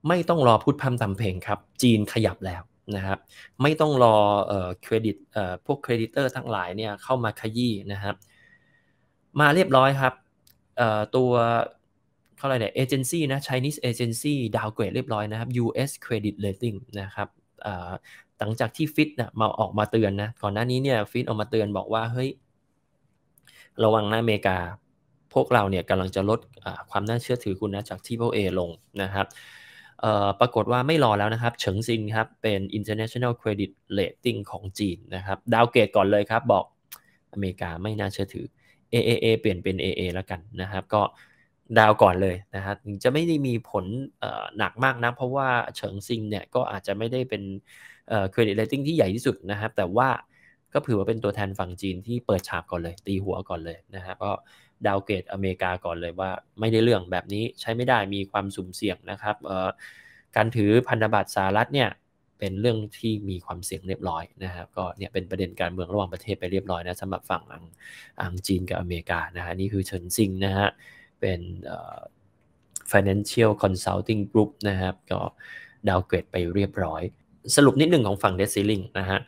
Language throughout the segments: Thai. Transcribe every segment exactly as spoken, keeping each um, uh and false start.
ไม่ต้องรอพูดพร่ำทำเพลงครับจีนขยับแล้วนะครับไม่ต้องรอเอ่อเครดิตเอ่อพวกเครดิเตอร์ทั้งหลายเนี่ยเข้ามาขยี้นะครับมาเรียบร้อยครับเอ่อตัวเขาอะไรเนี่ยเอเจนซี่นะ Chinese Agency ดาวเกรดเรียบร้อยนะครับ ยู เอส Credit Rating นะครับเอ่อหลังจากที่ฟิตนะมาออกมาเตือนนะก่อนหน้านี้เนี่ยฟิตออกมาเตือนบอกว่าเฮ้ยระวังนะอเมริกาพวกเราเนี่ยกำลังจะลดความน่าเชื่อถือคุณนะจาก Triple A ลงนะครับปรากฏว่าไม่รอแล้วนะครับเฉิงซิงครับเป็น International Credit Rating ของจีนนะครับดาวเกรดก่อนเลยครับบอกอเมริกาไม่น่าเชื่อถือ เอ เอ เอ เปลี่ยนเป็น เอ เอ แล้วกันนะครับก็ดาวก่อนเลยนะครับถึงจะไม่ได้มีผลหนักมากนะเพราะว่าเฉิงซิงเนี่ยก็อาจจะไม่ได้เป็นเครดิตเรตติ้งที่ใหญ่ที่สุดนะครับแต่ว่าก็ถือว่าเป็นตัวแทนฝั่งจีนที่เปิดฉากก่อนเลยตีหัวก่อนเลยนะครับก็ดาวเกรดอเมริกาก่อนเลยว่าไม่ได้เรื่องแบบนี้ใช้ไม่ได้มีความสุ่มเสี่ยงนะครับการถือพันธบัตรสหรัฐเนี่ยเป็นเรื่องที่มีความเสี่ยงเรียบร้อยนะครับก็เนี่ยเป็นประเด็นการเมืองระหว่างประเทศไปเรียบร้อยนะสำหรับฝั่งอังอังจีนกับอเมริกานะฮะนี่คือเฉินซิงนะฮะเป็น Financial Consulting Group นะครับก็ดาวเกรดไปเรียบร้อยสรุปนิดหนึ่งของฝั่ง Debt Ceiling นะฮะ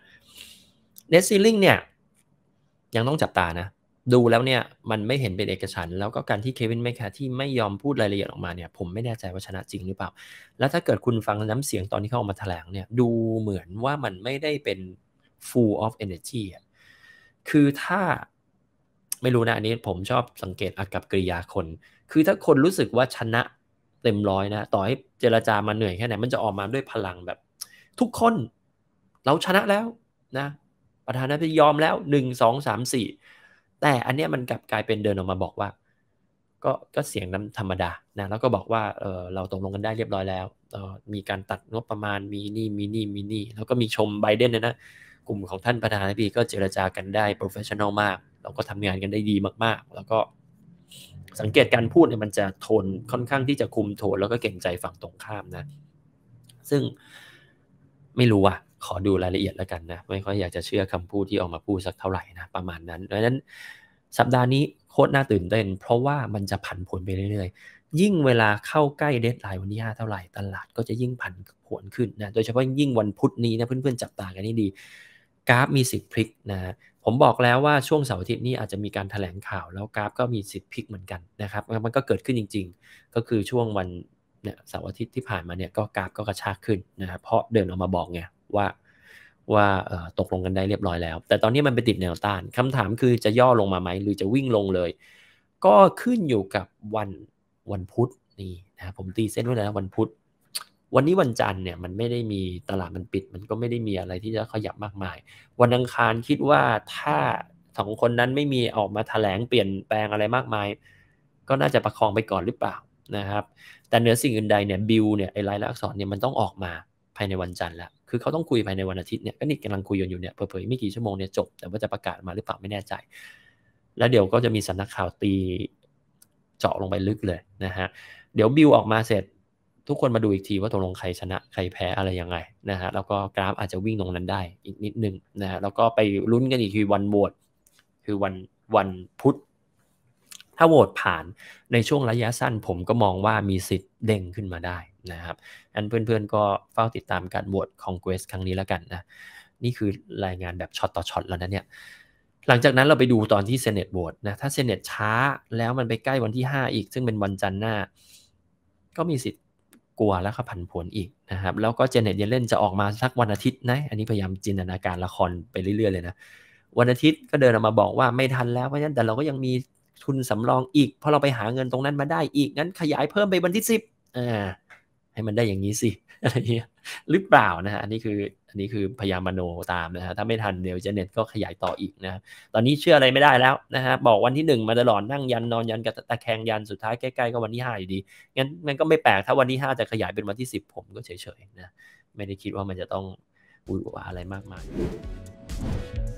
Debt Ceiling เนี่ยยังต้องจับตานะดูแล้วเนี่ยมันไม่เห็นเป็นเอกฉันท์แล้วก็การที่เควินแมคคาที่ไม่ยอมพูดรายละเอียดออกมาเนี่ยผมไม่แน่ใจว่าชนะจริงหรือเปล่าแล้วถ้าเกิดคุณฟังน้ำเสียงตอนที่เขาออกมาแถลงเนี่ยดูเหมือนว่ามันไม่ได้เป็น full of energy อ่ะคือถ้าไม่รู้นะอันนี้ผมชอบสังเกตอากับกริยาคนคือถ้าคนรู้สึกว่าชนะเต็มร้อยนะต่อให้เจรจามาเหนื่อยแค่ไหนมันจะออกมาด้วยพลังแบบทุกคนเราชนะแล้วนะประธานาธิบดียอมแล้วหนึ่ง สอง สาม สี่แต่อันเนี้ยมันกลับกลายเป็นเดินออกมาบอกว่าก็ก็เสียงน้ำธรรมดานะแล้วก็บอกว่าเออเราตกลงกันได้เรียบร้อยแล้วเออมีการตัดงบประมาณมีนี่มีนี่มีนี่แล้วก็มีชมไบเดนนะนะกลุ่มของท่านประธานาธิบดีก็เจรจากันได้โปรเฟชชั่นอลมากแล้วก็ทำงานกันได้ดีมากๆแล้วก็สังเกตการพูดเนี่ยมันจะโทนค่อนข้างที่จะคุมโทนแล้วก็เก่งใจฝั่งตรงข้ามนะซึ่งไม่รู้อ่ะขอดูรายละเอียดแล้วกันนะไม่ค่อยอยากจะเชื่อคำพูดที่ออกมาพูดสักเท่าไหร่นะประมาณนั้นดังนั้นสัปดาห์นี้โคตรน่าตื่นเต้นเพราะว่ามันจะผันผวนไปเรื่อยๆยิ่งเวลาเข้าใกล้เดดไลน์วันที่ห้าเท่าไหร่ตลาดก็จะยิ่งผันผวนขึ้นนะโดยเฉพาะยิ่งวันพุธนี้นะเพื่อนๆจับตากันให้ดีกราฟมีสิทธิ์พลิกนะผมบอกแล้วว่าช่วงเสาร์อาทิตย์นี้อาจจะมีการแถลงข่าวแล้วกราฟก็มีสิทธิ์พลิกเหมือนกันนะครับมันก็เกิดขึ้นจริงๆก็คือช่วงวันเนี่ยเสาร์อาทิตย์ที่ผ่านมาเนี่ยก็กราฟก็กระชากขึ้นนะครับเพราะเดินออกมาบอกไงว่าว่าตกลงกันได้เรียบร้อยแล้วแต่ตอนนี้มันไปติดแนวต้านคำถามคือจะย่อลงมาไหมหรือจะวิ่งลงเลยก็ขึ้นอยู่กับวันวันพุธนี่นะผมตีเส้นไว้แล้ววันพุธวันนี้วันจันทร์เนี่ยมันไม่ได้มีตลาดมันปิดมันก็ไม่ได้มีอะไรที่จะขยับมากมายวันอังคารคิดว่าถ้าสองคนนั้นไม่มีออกมาแถลงเปลี่ยนแปลงอะไรมากมายก็น่าจะประคองไปก่อนหรือเปล่านะครับแต่เหนือสิ่งอื่นใดเนี่ยบิลเนี่ยไอ้รายลักษณ์อักษรเนี่ยมันต้องออกมาภายในวันจันทร์แล้วคือเขาต้องคุยภายในวันอาทิตย์เนี่ยก็นี่กำลังคุยกันอยู่เนี่ยเผลอๆไม่กี่ชั่วโมงเนี่ยจบแต่ว่าจะประกาศมาหรือเปล่าไม่แน่ใจแล้วเดี๋ยวก็จะมีสำนักข่าวตีเจาะลงไปลึกเลยนะฮะเดี๋ยวบิลออกมาเสร็จทุกคนมาดูอีกทีว่าตกลงใครชนะใครแพ้อะไรยังไงนะฮะแล้วก็กราฟอาจจะวิ่งตรงนั้นได้อีกนิดนึงนะฮะแล้วก็ไปลุ้นกันอีกทีวันโหวตคือวันวันพุธถ้าโหวตผ่านในช่วงระยะสั้นผมก็มองว่ามีสิทธิ์เด้งขึ้นมาได้นะครับอันเพื่อนๆก็เฝ้าติดตามการโหวตคอนเกรสครั้งนี้แล้วกันนะนี่คือรายงานแบบช็อตต่อช็อตแล้วนะเนี่ยหลังจากนั้นเราไปดูตอนที่เซเนตโหวตนะถ้าเซเนตช้าแล้วมันไปใกล้วันที่ห้าอีกซึ่งเป็นวันจันทร์หน้าก็มีสิทธิ์กลัวแล้วก็ผันผวนอีกนะครับแล้วก็เจเน็ตเยเลนจะออกมาสักวันอาทิตย์นะอันนี้พยายามจินตนาการละครไปเรื่อยๆเลยนะวันอาทิตย์ก็เดินออกมาบอกว่าไม่ทันแล้วเพราะฉะนั้นแต่เราก็ยังมีทุนสำรองอีกเพราะเราไปหาเงินตรงนั้นมาได้อีกงั้นขยายเพิ่มไปวันที่สิบอ่าให้มันได้อย่างนี้สิอะไรเงี้ยหรือเปล่านะฮะอันนี้คืออันนี้คือพยายามมโนตามนะฮะถ้าไม่ทันเดี๋ยวเจเน็ตก็ขยายต่ออีกนะตอนนี้เชื่ออะไรไม่ได้แล้วนะฮะบอกวันที่หนึ่งมาตลอดนั่งยันนอนยันกับตะแคงยันสุดท้ายใกล้ๆก็วันที่ห้าอยู่ดีงั้นมันก็ไม่แปลกถ้าวันที่ห้าจะขยายเป็นวันที่สิบผมก็เฉยๆนะไม่ได้คิดว่ามันจะต้องวุ่นวายอะไรมากมาย